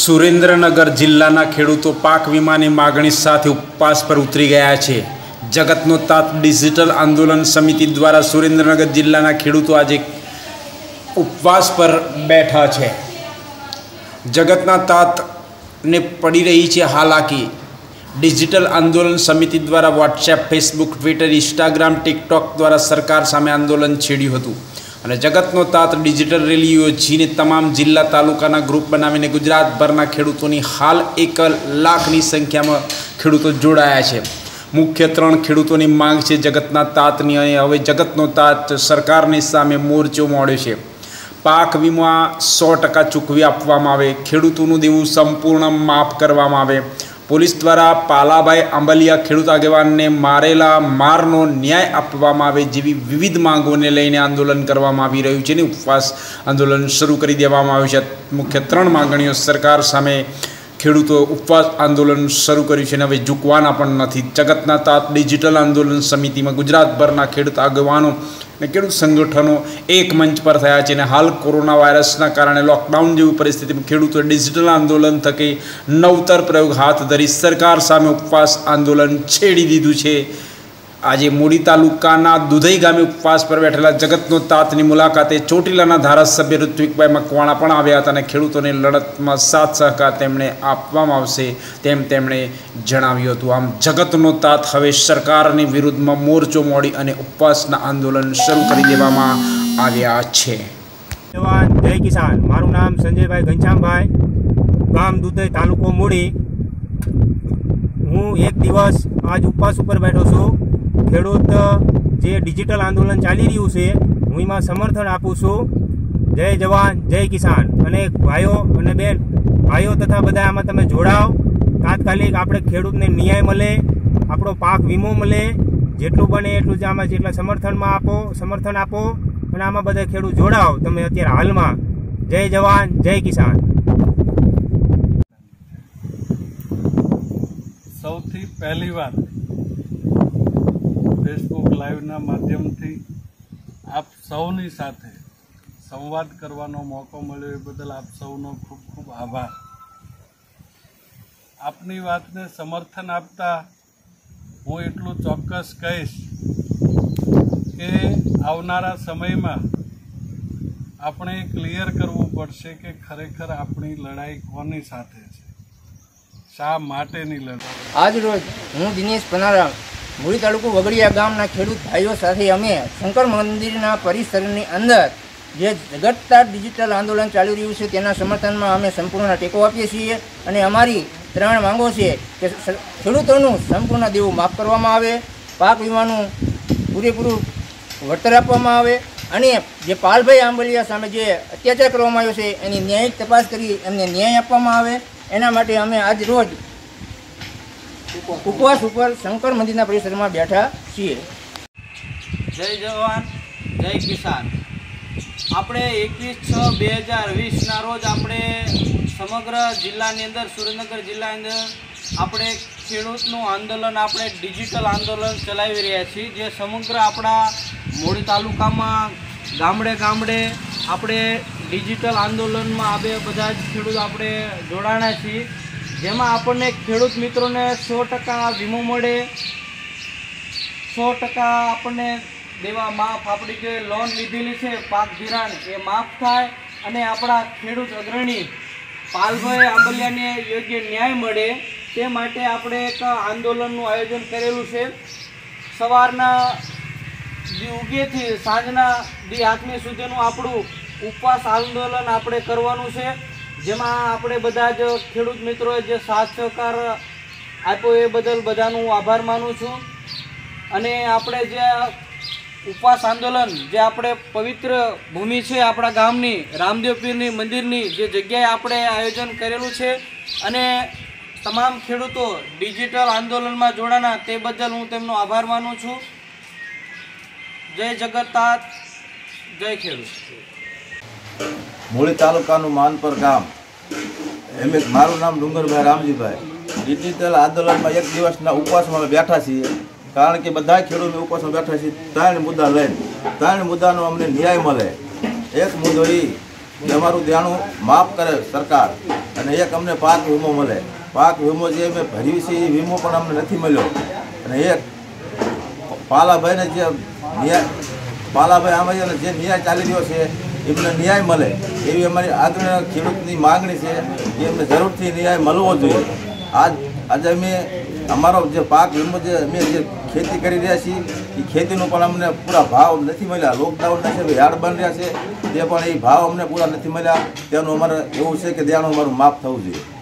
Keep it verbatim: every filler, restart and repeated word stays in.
સુરેન્દ્રનગર જિલ્લાના ખેડૂતો પાક વીમાની માગણી સાથે ઉપવાસ પર ઉતરી ગયા છે। જગતનો તાત ડિજિટલ આંદોલન સમિતિ દ્વારા સુરેન્દ્રનગર જિલ્લાના ખેડૂતો આજે ઉપવાસ પર બેઠા છે। જગતના તાતને પડી રહી છે હાલાકી। ડિજિટલ આંદોલન સમિતિ દ્વારા WhatsApp, Facebook, Twitter, Instagram, TikTok દ્વારા સરકાર સામે આંદોલન છેડ્યું હતું અને જગતનો તાત ડિજિટલ રેલી યોજીને તમામ જિલ્લા તાલુકાના ગ્રુપ બનાવીને ગુજરાતભરના ખેડૂતોની હાલ એક લાખની સંખ્યામાં ખેડૂતો જોડાયા છે। મુખ્ય ત્રણ ખેડૂતોની માંગ છે જગતના તાતની અને હવે જગતનો તાત સરકારની સામે મોરચો માંડ્યો છે। પાક વીમા સો ટકા ચૂકવી આપવામાં આવે, ખેડૂતોનું દેવું સંપૂર્ણ માફ કરવામાં આવે, પોલીસ દ્વારા પાલાભાઈ આંબલિયા ખેડૂત આગેવાનને મારેલા મારનો ન્યાય આપવામાં આવે જેવી વિવિધ માંગોને લઈને આંદોલન કરવામાં આવી રહ્યું છે અને ઉપવાસ આંદોલન શરૂ કરી દેવામાં આવ્યું છે। મુખ્ય ત્રણ માંગણીઓ સરકાર સામે ખેડૂતો ઉપવાસ આંદોલન શરૂ કર્યું છે અને હવે ઝૂકવાના પણ નથી। જગતના તાત ડિજિટલ આંદોલન સમિતિમાં ગુજરાતભરના ખેડૂત આગેવાનો અને ખેડૂત સંગઠનો એક મંચ પર થયા છે અને હાલ કોરોના વાયરસના કારણે લોકડાઉન જેવી પરિસ્થિતિમાં ખેડૂતોએ ડિજિટલ આંદોલન થકી નવતર પ્રયોગ હાથ ધરી સરકાર સામે ઉપવાસ આંદોલન છેડી દીધું છે। આજે મૂડી તાલુકાના દુધઈ ગામે ઉપવાસ પર બેઠેલા જગતનો તાતની મુલાકાતે ચોટીલાના ધારાસભ્ય ઋત્વિકભાઈ મકવાણા પણ આવ્યા હતા અને ખેડૂતોની લડતમાં સાથ સહકાર તેમણે આપવામાં આવશે તેમ તેમણે જણાવ્યું હતું। આમ જગતનો તાત હવે સરકારની વિરુદ્ધમાં મોરચો મોડી અને ઉપવાસના આંદોલન શરૂ કરી દેવામાં આવ્યા છે। જવાન જય કિસાન। મારું નામ સંજયભાઈ ઘનશ્યામભાઈ, ગામ દુધઈ, તાલુકો મૂડી। હું એક દિવસ આજ ઉપવાસ ઉપર બેઠો છું। ખેડૂત જે ડિજિટલ આંદોલન ચાલી રહ્યું છે હું એમાં સમર્થન આપું છું। જય જવાન જય કિસાન। અને ભાઈઓ અને બેન ભાઈઓ તથા બધા આમાં તમે જોડાઓ। તાત્કાલિક આપણે ખેડૂતને ન્યાય મળે, આપણો પાક વીમો મળે, જેટલું બને એટલું જ આમાં જેટલા સમર્થનમાં આપો સમર્થન આપો અને આમાં બધા ખેડૂત જોડાઓ તમે અત્યારે હાલમાં। જય જવાન જય કિસાન। સૌથી પહેલી વાત ફેસબુક લાઈવના માધ્યમથી આપ સૌની સાથે સંવાદ કરવાનો મોકો મળ્યો એ બદલ આપ સૌનો ખૂબ ખૂબ આભાર। આપની વાતને સમર્થન આપતા હું એટલું ચોક્કસ કહીશ કે આવનારા સમયમાં આપણે ક્લિયર કરવું પડશે કે ખરેખર આપણી લડાઈ કોની સાથે છે, શા માટેની લડાઈ। આજ રોજ હું દિનેશ પનારા મૂળી તાલુકો વગડિયા ગામના ખેડૂત ભાઈઓ સાથે અમે શંકર મંદિરના પરિસરની અંદર જે જગતતા ડિજિટલ આંદોલન ચાલી રહ્યું છે તેના સમર્થનમાં અમે સંપૂર્ણ ટેકો આપીએ છીએ અને અમારી ત્રણ માંગો છે કે ખેડૂતોનું સંપૂર્ણ દેવું માફ કરવામાં આવે, પાક વીમાનું પૂરેપૂરું વળતર આપવામાં આવે અને જે પાલભાઈ આંબલિયા સામે જે અત્યાચાર કરવામાં આવ્યો છે એની ન્યાયિક તપાસ કરી એમને ન્યાય આપવામાં આવે। એના માટે અમે આજ રોજ ઉપવાસ ઉપર શંકર મંદિરના પરિસરમાં બેઠા છીએ। જય જવાન જય કિસાન। આપણે એકવીસ છ બે હજાર વીસના રોજ આપણે સમગ્ર જિલ્લાની અંદર સુરેન્દ્રનગર જિલ્લાની અંદર આપણે ખેડૂતનું આંદોલન આપણે ડિજિટલ આંદોલન ચલાવી રહ્યા છીએ જે સમગ્ર આપણા મૂળી તાલુકામાં ગામડે ગામડે આપણે ડિજિટલ આંદોલનમાં આપણે બધા જ ખેડૂત આપણે જોડાણા છીએ જેમાં આપણને ખેડૂત મિત્રોને સો ટકા વીમો મળે, સો ટકા આપણને દેવા માફ, આપણી જે લોન લીધેલી છે પાક ધિરાણ એ માફ થાય અને આપણા ખેડૂત અગ્રણી પાલભાઈ આંબલિયાને યોગ્ય ન્યાય મળે તે માટે આપણે એક આંદોલનનું આયોજન કરેલું છે। સવારના દી ઉગેથી સાંજના દી આથમી સુધીનું આપણું ઉપવાસ આંદોલન આપણે કરવાનું છે જેમાં આપણે બધા જ ખેડૂત મિત્રોએ જે સાથ સહકાર આપ્યો એ બદલ બધાનું આભાર માનું છું। અને આપણે જે ઉપવાસ આંદોલન જે આપણે પવિત્ર ભૂમિ છે આપણા ગામની રામદેવ પીરની મંદિરની જે જગ્યાએ આપણે આયોજન કરેલું છે અને તમામ ખેડૂતો ડિજિટલ આંદોલનમાં જોડાના તે બદલ હું તેમનો આભાર માનું છું। જય જગત તાત, જય ખેડૂત। મૂળી તાલુકાનું માનપર ગામ એમ મારું નામ ડુંગરભાઈ રામજીભાઈ। ડિજિટલ આંદોલનમાં એક દિવસના ઉપવાસમાં અમે બેઠા છીએ કારણ કે બધા ખેડૂતો ઉપવાસમાં બેઠા છીએ ત્રણ મુદ્દા લઈને ત્રણ મુદ્દાનો અમને ન્યાય મળે। એક મુદ્દો એ કે અમારું દેણું માફ કરે સરકાર અને અને એક અમને પાક વીમો મળે. પાક વીમો જે અમે ભર્યું છે એ વીમો પણ અમને નથી મળ્યો. અને એક પાલાભાઈને જે ન્યાય પાલાભાઈ આમાં જે ન્યાય ચાલી રહ્યો છે એમને ન્યાય મળે એવી અમારી આગળ ખેડૂતની માગણી છે કે એમને જરૂરથી ન્યાય મળવો જોઈએ. આજ આજે અમે અમારો જે પાક વીમો જે અમે જે ખેતી કરી રહ્યા છીએ એ ખેતીનો પણ અમને પૂરા ભાવ નથી મળ્યા. લોકડાઉનના છે યાર્ડ બની રહ્યા છે તે પણ એ ભાવ અમને પૂરા નથી મળ્યા. તેનું અમારે એવું છે કે તેનું અમારું માફ થવું જોઈએ.